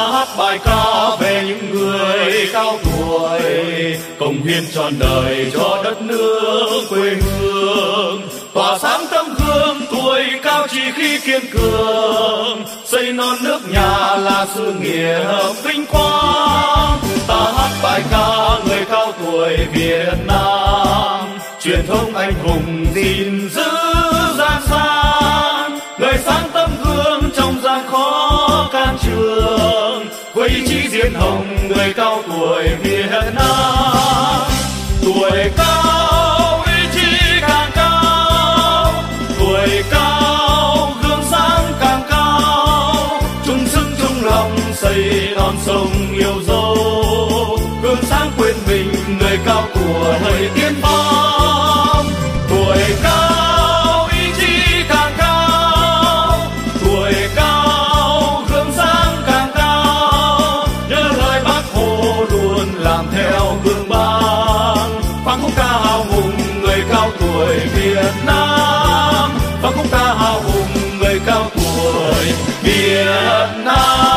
hát bài ca về những người cao tuổi, cống hiến trọn đời cho đất nước quê hương. Tỏa sáng tấm gương tuổi cao chỉ khi kiên cường, xây non nước nhà là sự nghiệp vinh quang. Ta hát bài ca người cao tuổi Việt Nam, truyền thống anh hùng gìn giữ gian san, người sáng tấm gương trong gian khó can trường, với ý chí diên hồng người cao tuổi Việt Nam. Tuổi cao ý chí càng cao, tuổi cao gương sáng càng cao, chung sức chung lòng xây non sông yêu dấu, gương sáng quên mình người cao tuổi tiên phong. Tuổi cao ý chí càng cao, tuổi cao gương sáng càng cao, nhớ lời Bác Hồ luôn làm theo gương Bác. Phán khúc ca hào hùng người cao tuổi Việt Nam, phán khúc ca hào hùng người cao tuổi Việt Nam.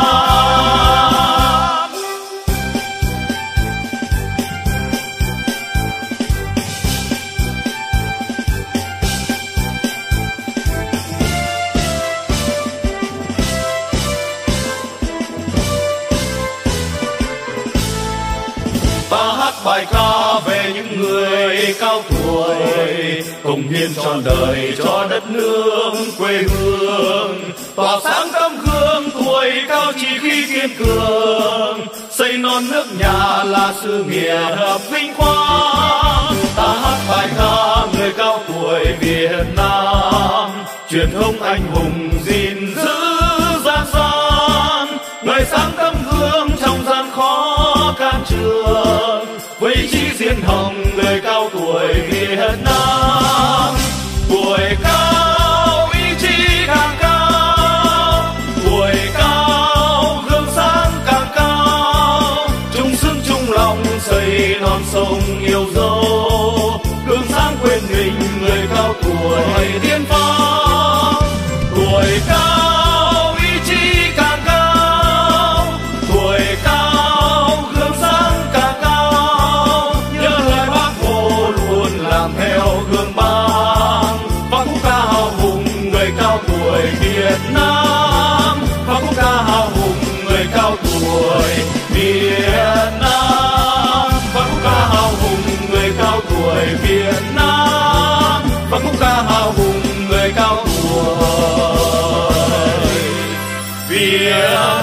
Ta hát bài ca về những người cao tuổi, cống hiến trọn đời cho đất nước quê hương. Tỏa sáng tấm gương tuổi cao chỉ khi kiên cường, xây non nước nhà là sự nghiệp vinh quang. Ta hát bài ca người cao tuổi Việt Nam, truyền thống anh hùng gìn giữ gian san, người sáng tấm gương trong gian khó can trường, với ý chí diên hồng người cao tuổi Việt Nam. Tuổi cao ý chí càng cao, tuổi cao gương sáng càng cao, chung sức chung lòng xây non sông yêu dấu, gương sáng quên mình người cao tuổi tiên phong. Tuổi cao ý chí càng cao, tuổi cao gương sáng càng cao, nhớ lời Bác Hồ luôn làm theo gương Bác. Phán khúc ca hào hùng người cao tuổi Việt Nam, phán khúc ca hào hùng người cao tuổi Việt Nam, phán khúc ca hào hùng người cao tuổi Việt Nam, phán khúc ca hào hùng người cao tuổi Việt